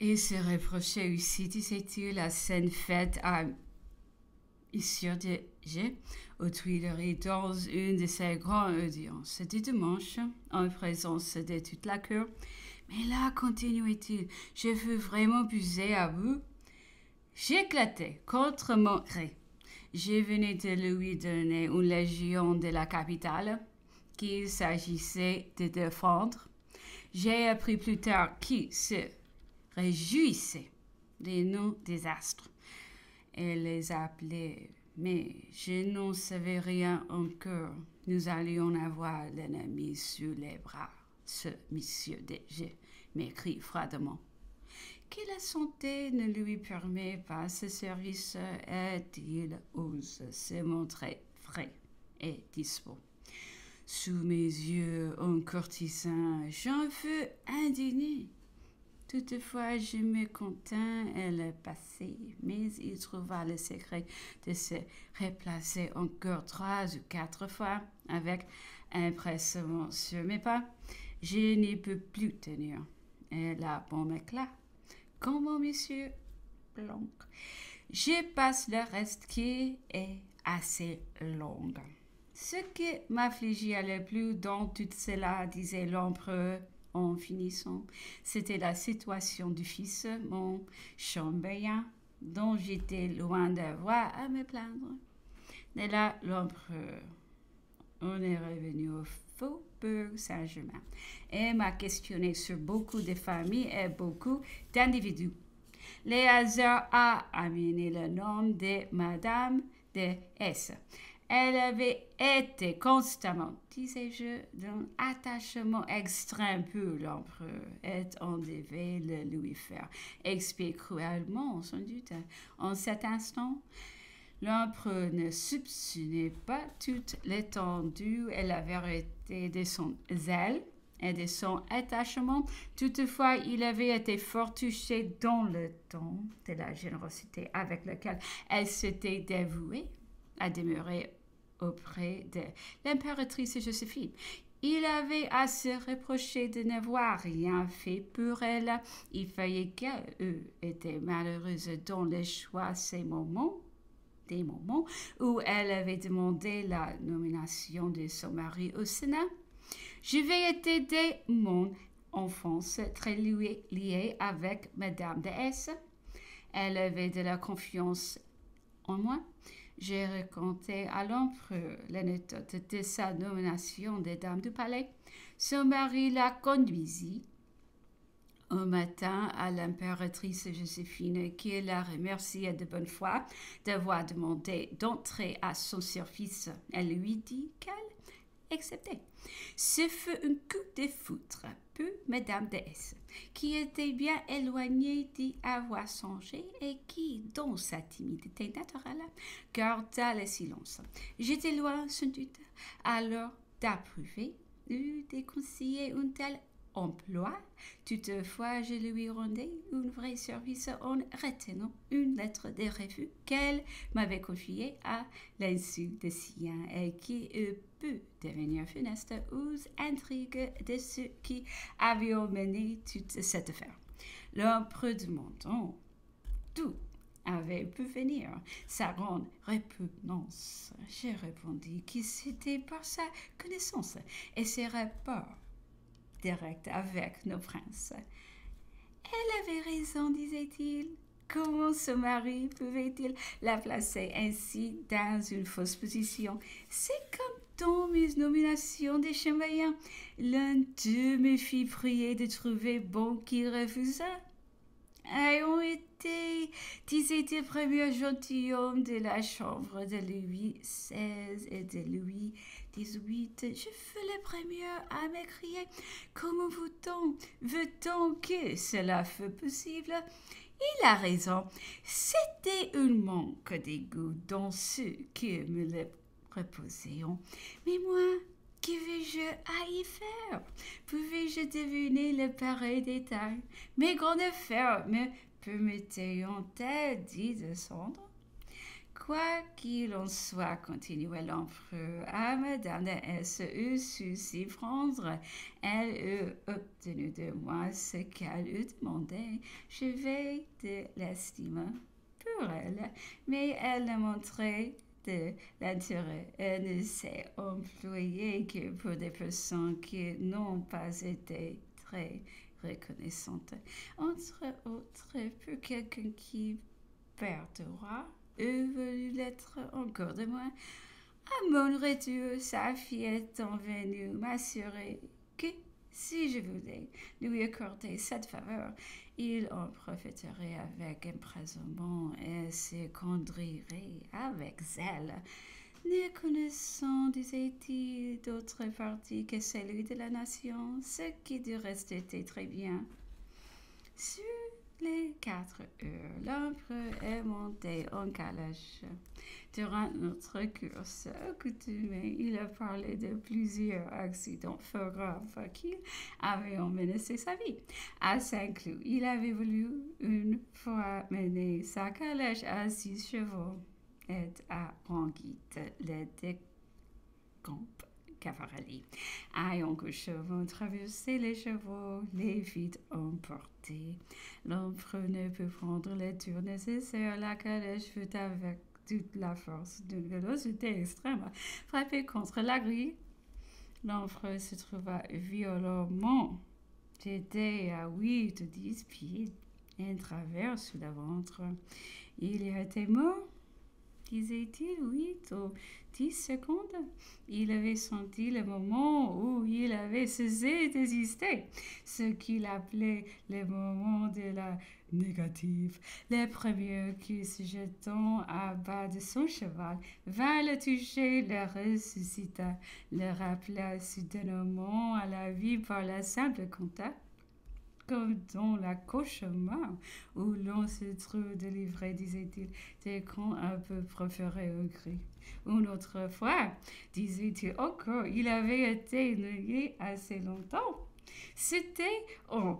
Et se reprochait aussi, disait-il, la scène faite à Monsieur de G aux Tuileries dans une de ses grandes audiences du dimanche, en présence de toute la cour. Mais là, continuait-il, je veux vraiment puiser à vous. J'éclatais contre mon gré. Je venais de lui donner une légion de la capitale qu'il s'agissait de défendre. J'ai appris plus tard qui se réjouissait des noms des astres et les appelait. Mais je n'en savais rien encore. Nous allions avoir l'ennemi sur les bras. Ce monsieur je m'écrit froidement. Que la santé ne lui permet pas ce service et il ose se montrer frais et dispo. Sous mes yeux, un courtisan, j'en fus indigné. Toutefois, je me contins et le passé, mais il trouva le secret de se replacer encore 3 ou 4 fois avec empressement sur mes pas. Je n'y peux plus tenir. Et là, bon éclat, comme mon monsieur Blanc. Je passe le reste qui est assez long. Ce qui m'affligeait le plus dans tout cela, disait l'empereur en finissant, c'était la situation du fils, mon chambellan, dont j'étais loin d'avoir à me plaindre. Et là, l'empereur, on est revenu au Faubourg Saint-Germain et m'a questionné sur beaucoup de familles et beaucoup d'individus. Le hasard a amené le nom de Madame de S. Elle avait été constamment, disais-je, d'un attachement extrême pour l'empereur et on devait le lui faire expier cruellement, sans doute. En cet instant, l'empereur ne soupçonnait pas toute l'étendue et la vérité de son zèle et de son attachement. Toutefois, il avait été fort touché dans le ton de la générosité avec laquelle elle s'était dévouée à demeurer auprès de l'impératrice Joséphine. Il avait à se reprocher de n'avoir rien fait pour elle. Il fallait qu'elle était malheureuse dans le choix des moments où elle avait demandé la nomination de son mari au Sénat. J'avais été dès mon enfance très liée avec Madame de S. Elle avait de la confiance en moi. J'ai raconté à l'empereur l'anecdote de sa nomination des dames du palais. Son mari la conduisit un matin à l'impératrice Joséphine, qui la remerciait de bonne foi d'avoir demandé d'entrer à son service. Elle lui dit qu'elle acceptait. Ce fut un coup de foudre pour Madame de S, qui était bien éloignée d'y avoir songé et qui, dans sa timidité naturelle, garda le silence. J'étais loin, sans doute, alors d'approuver ou de conseiller un tel emploi. Toutefois, je lui rendais un vrai service en retenant une lettre de refus qu'elle m'avait confiée à l'insu de sien et qui pu devenir funeste aux intrigues de ceux qui avaient mené toute cette affaire. L'empereur demandant d'où avait pu venir sa grande répugnance, je répondis que c'était par sa connaissance et ses rapports direct avec nos princes. Elle avait raison, disait-il. Comment ce mari pouvait-il la placer ainsi dans une fausse position? C'est comme dans mes nominations des chambellans. L'un d'eux me fit prier de trouver bon qu'il refusa. Ayant été, disait-il, premier gentilhomme de la chambre de Louis XVI et de Louis XVIII, je fus le premier à m'écrier « Comment veut-on que cela fût possible ?» Il a raison, c'était un manque de goût dans ceux qui me le proposaient. Mais moi, que vais-je à y faire? Pouvais-je deviner le pareil détail? Mes grandes affaires me permettaient-elles d'y descendre? Quoi qu'il en soit, continua l'empereur, à Madame de S eût su s'y prendre. Elle eût obtenu de moi ce qu'elle eût demandé. Je vais de l'estime pour elle, mais elle ne montrait de l'intérêt. Elle ne s'est employée que pour des personnes qui n'ont pas été très reconnaissantes. Entre autres, pour quelqu'un qui perdra voulu l'être encore de moi. À mon retour, sa fille étant venue m'assurer que si je voulais lui accorder cette faveur, il en profiterait avec empressement et se conduirait avec zèle. Ne connaissant, disait-il, d'autre parti que celui de la nation, ce qui du reste était très bien. Sur les 4 heures, l'empereur est monté en calèche. Durant notre course accoutumée, il a parlé de plusieurs accidents fort graves qui avaient menacé sa vie. À Saint-Cloud, il avait voulu une fois mener sa calèche à 6 chevaux et à Ranguite, les décompes cavalerie. Ayant que chevaux traversé les chevaux, les vite emportés. L'empereur ne peut prendre les tours nécessaires. La calèche fut avec toute la force d'une vélocité extrême frappée contre la grille. L'empereur se trouva violemment jeté à 8 ou 10 pieds, un travers sous le ventre. Il y était mort, disait-il, 8 ou 10 secondes. Il avait senti le moment où il avait cessé d'exister, ce qu'il appelait le moment de la négative. Le premier qui, se jetant à bas de son cheval, vint le toucher, le ressuscita, le rappela soudainement à la vie par la simple contact, comme dans la cauchemar où l'on se trouve délivré, disait-il, des cons un peu préférés au cri. Une autre fois, disait-il encore, il avait été noyé assez longtemps. C'était en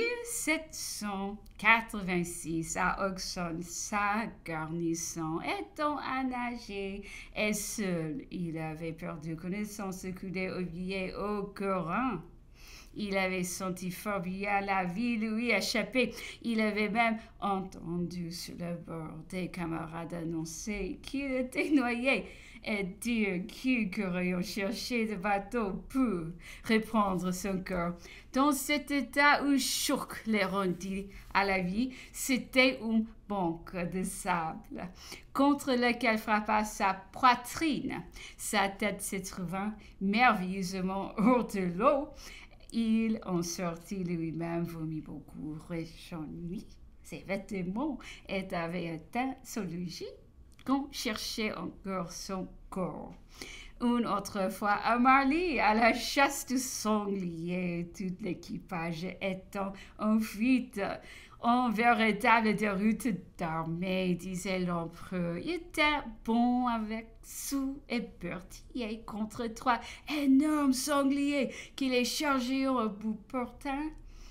1786 à Auxonne, sa garnison étant à nager et seul, il avait perdu connaissance coulée au billet au courant. Il avait senti fort bien la vie lui échapper. Il avait même entendu sur le bord des camarades annoncer qu'il était noyé et dire qu'ils couraient chercher des bateaux pour reprendre son corps. Dans cet état où choc les rendit à la vie, c'était une banque de sable contre lequel frappa sa poitrine. Sa tête se trouvant merveilleusement hors de l'eau, il en sortit lui-même, vomit beaucoup, réchaud-nuit. Ses vêtements et avait atteint son logis qu'on cherchait encore son corps. Une autre fois à Marly, à la chasse du sanglier, tout l'équipage étant en fuite, en véritable déroute d'armée, disait l'empereur. Il était bon avec sous et Berthier contre 3 énormes sangliers qui les chargeaient au bout portant.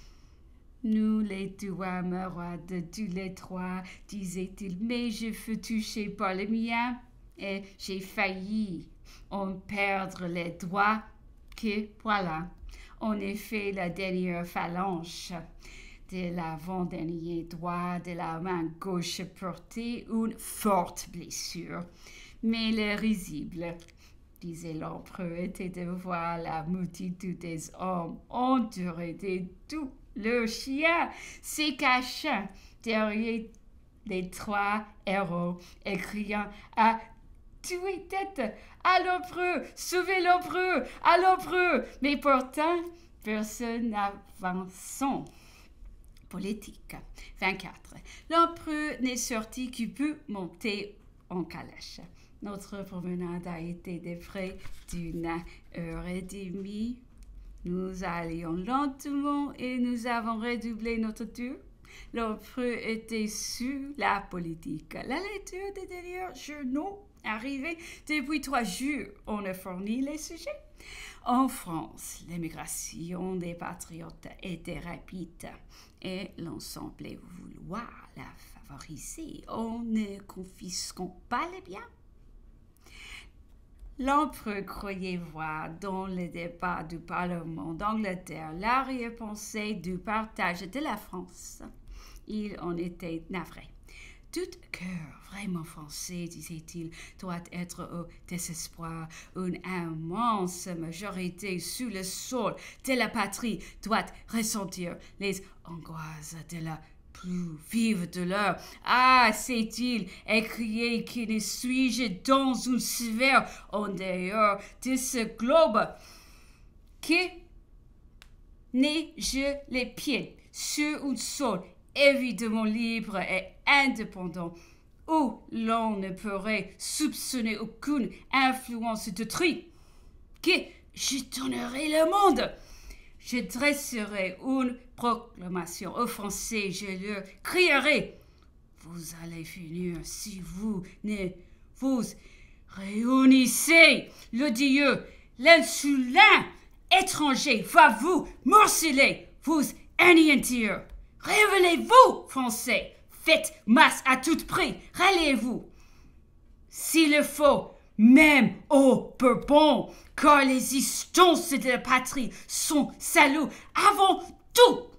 Nous les tuâmes roides tous les 3, disait-il, mais je fus touché par le mien et j'ai failli en perdre les doigts que voilà. En effet, la dernière phalange de l'avant-dernier doigt de la main gauche portait une forte blessure. Mais le risible, disait l'empereur, était de voir la multitude des hommes entourés de tous leurs chiens se cachant derrière les 3 héros et criant à tuer tête à l'empereur, sauvez l'empereur, à l'empereur, mais pourtant personne n'avançant. Politique. 24. L'empereur n'est sorti que peut monter en calèche. Notre promenade a été de près d'une heure et demie. Nous allions lentement et nous avons redoublé notre tour. L'empereur était sur la politique. La lecture des derniers journaux arrivés depuis 3 jours, on a fourni les sujets. En France, l'émigration des patriotes était rapide et l'on semblait vouloir la favoriser en ne confisquant pas les biens. L'empereur croyait voir dans le débat du Parlement d'Angleterre l'arrière-pensée du partage de la France. Il en était navré. Tout cœur vraiment français, disait-il, doit être au désespoir. Une immense majorité sous le sol de la patrie doit ressentir les angoisses de la plus vive douleur. Ah, sait-il, écrié qui ne suis-je dans une sphère en dehors de ce globe, que n'ai-je les pieds sur un sol évidemment libre et indépendant, où l'on ne pourrait soupçonner aucune influence de tri, que je donnerai le monde. Je dresserai une proclamation aux Français, je leur crierai: vous allez finir si vous ne vous réunissez. L'odieux, l'insolent étranger va vous morceler, vous anéantir. Révélez-vous, Français, faites masse à tout prix, ralliez-vous. S'il le faut, même au Bourbon, car les instances de la patrie sont saluts avant tout.